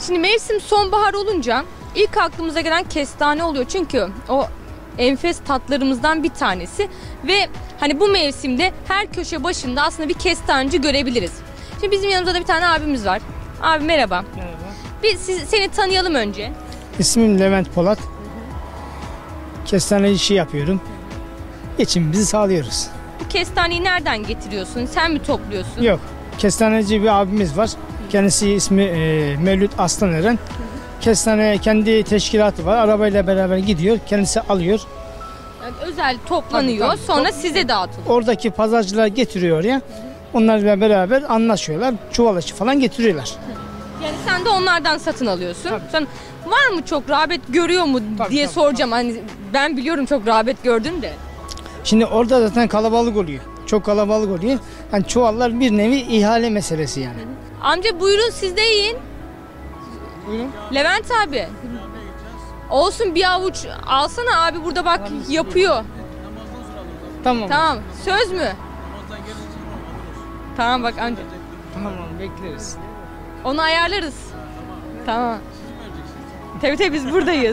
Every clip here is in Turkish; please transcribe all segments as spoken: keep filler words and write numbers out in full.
Şimdi mevsim sonbahar olunca ilk aklımıza gelen kestane oluyor. Çünkü o enfes tatlarımızdan bir tanesi. Ve hani bu mevsimde her köşe başında aslında bir kestaneci görebiliriz. Şimdi bizim yanımızda da bir tane abimiz var. Abi merhaba. Merhaba. Biz siz, seni tanıyalım önce. İsmim Levent Polat. Kestane işi yapıyorum. Geçimimizi sağlıyoruz. Bu kestaneyi nereden getiriyorsun? Sen mi topluyorsun? Yok. Kestaneci bir abimiz var. Kendisi ismi e, Mevlüt Aslaneren. Kestane kendi teşkilatı var. Arabayla beraber gidiyor. Kendisi alıyor. Yani özel toplanıyor. Tabii, tabii. Sonra Top- size dağıtılıyor. Oradaki pazarcılar getiriyor oraya. Onlarla beraber anlaşıyorlar. Çuval içi falan getiriyorlar. Yani sen de onlardan satın alıyorsun. Tabii. Sen var mı çok rağbet görüyor mu Tabii, diye tabii, soracağım. Hani ben biliyorum çok rağbet gördün de. Şimdi orada zaten kalabalık oluyor. Çok kalabalık oluyor. Yani çuvallar bir nevi ihale meselesi yani. Amca buyurun siz de yiyin. Buyurun. Levent abi. Olsun bir avuç alsana abi, burada bak yapıyor. Tamam. Tamam, söz mü? Tamam bak amca. Tamam bekleriz. Onu ayarlarız. Tamam. Tabii tabii biz buradayız.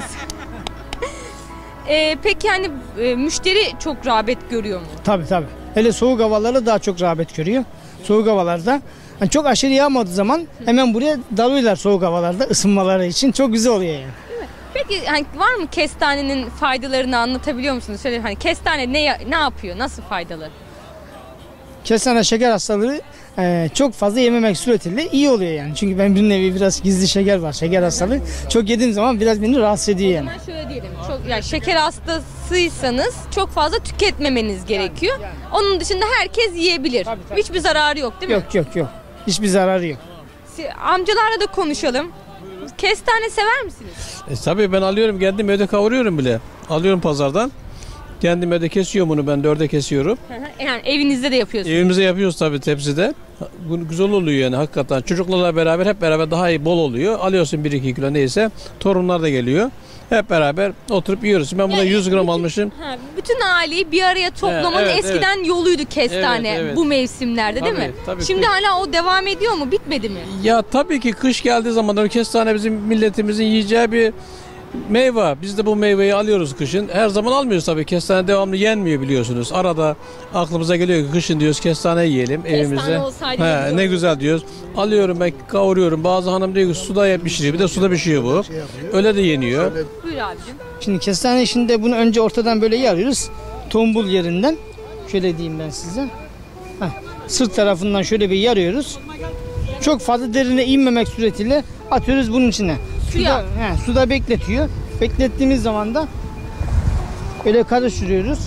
Ee, peki hani e, müşteri çok rağbet görüyor mu? Tabii tabii. Hele soğuk havalarda daha çok rağbet görüyor. Soğuk havalarda yani çok aşırı yağmadığı zaman hemen buraya dalıyorlar soğuk havalarda ısınmaları için. Çok güzel oluyor yani. Peki hani var mı kestanenin faydalarını anlatabiliyor musunuz? Şöyle hani kestane ne ya- ne yapıyor? Nasıl faydalı? Kestane şeker hastalığı e, çok fazla yememek suretiyle iyi oluyor yani. Çünkü ben bir nevi biraz gizli şeker var. Şeker hastalığı. Çok yediğim zaman biraz beni rahatsız ediyor yani. Ben şöyle diyelim. Çok yani şeker hastasıysanız çok fazla tüketmemeniz gerekiyor. yani. Onun dışında herkes yiyebilir. Tabii, tabii. Hiçbir zararı yok değil mi? Yok yok yok. Hiçbir zararı yok. Si- Amcalarla da konuşalım. Kestane sever misiniz? E, tabii ben alıyorum, kendim evde kavuruyorum bile. Alıyorum pazardan. Kendim evde kesiyorum bunu, ben dörde kesiyorum. Yani evinizde de yapıyorsunuz. Evimize yapıyoruz tabii tepside. Bu güzel oluyor yani hakikaten. Çocuklarla beraber hep beraber daha iyi bol oluyor. Alıyorsun bir iki kilo neyse. Torunlar da geliyor. Hep beraber oturup yiyoruz. Ben burada Yani yüz gram bütün- almışım. Ha, bütün aileyi bir araya toplamanın Evet, evet, eskiden yoluydu kestane Evet, evet. bu mevsimlerde değil Tabii, mi? tabii. Şimdi hala o devam ediyor mu? Bitmedi mi? Ya tabii ki kış geldiği zaman da kestane bizim milletimizin yiyeceği bir meyve. Biz de bu meyveyi alıyoruz kışın. Her zaman almıyoruz tabii. Kestane devamlı yenmiyor biliyorsunuz. Arada aklımıza geliyor ki kışın diyoruz kestane yiyelim evimizde. olsaydı ne He, güzel ne olurdu. güzel diyoruz. Alıyorum ben kavuruyorum. Bazı hanım diyor ki suda pişiriyor. Bir de suda pişiyor bu. Öyle de yeniyor. Buyur abicim. Şimdi kestane işinde bunu önce ortadan böyle yarıyoruz. Tombul yerinden. Şöyle diyeyim ben size. Heh, sırt tarafından şöyle bir yarıyoruz. Çok fazla derine inmemek suretiyle atıyoruz bunun içine. Suya. Suda, he, suda bekletiyor. Beklettiğimiz zaman da böyle karıştırıyoruz.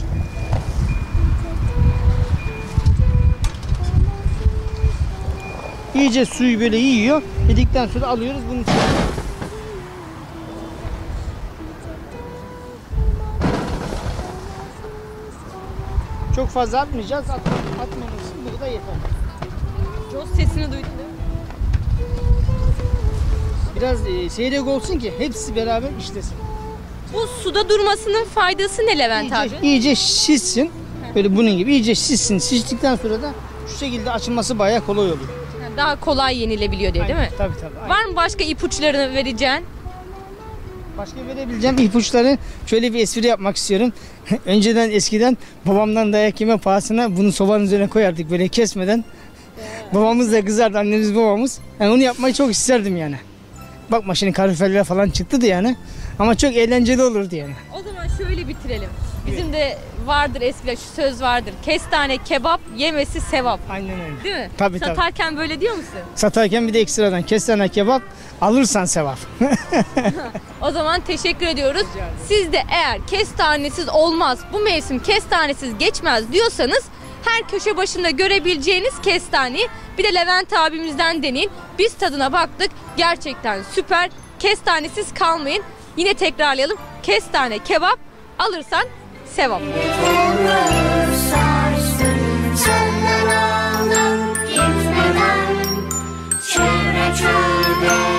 İyice suyu böyle yiyor. Yedikten sonra alıyoruz bunun içine. Çok fazla atmayacağız. At, atmamız için bu da yeter. Jos sesini duydun değil mi? Biraz e, seyrek olsun ki hepsi beraber işlesin. Bu suda durmasının faydası ne Levent abi? İyice, iyice şişsin. Böyle bunun gibi iyice şişsin. Şiştikten sonra da şu şekilde açılması bayağı kolay oluyor. Yani daha kolay yenilebiliyor diye değil mi? Tabii tabii. aynen. Var mı başka ipuçlarını vereceğin? Başka verebileceğim ipuçları, şöyle bir espri yapmak istiyorum. Önceden eskiden babamdan dayak yeme pahasına bunu sobanın üzerine koyardık böyle kesmeden. Babamız da kızardı, annemiz babamız. Yani onu yapmayı çok isterdim yani. Bakma şimdi kaloriferler falan çıktı da yani. Ama çok eğlenceli olurdu yani. O zaman şöyle bitirelim. Bizim de vardır eskiler, şu söz vardır. Kestane kebap yemesi sevap. Aynen öyle. Değil mi? Tabii, tabii. Satarken böyle diyor musun? Satarken bir de ekstradan kestane kebap alırsan sevap. O zaman teşekkür ediyoruz. Siz de eğer kestanesiz olmaz, bu mevsim kestanesiz geçmez diyorsanız her köşe başında görebileceğiniz kestaneyi bir de Levent abimizden deneyin. Biz tadına baktık. Gerçekten süper. Kestanesiz kalmayın. Yine tekrarlayalım. Kestane kebap alırsan sevap. Onları sarsın, senden aldım gitmeden. Çevre çölde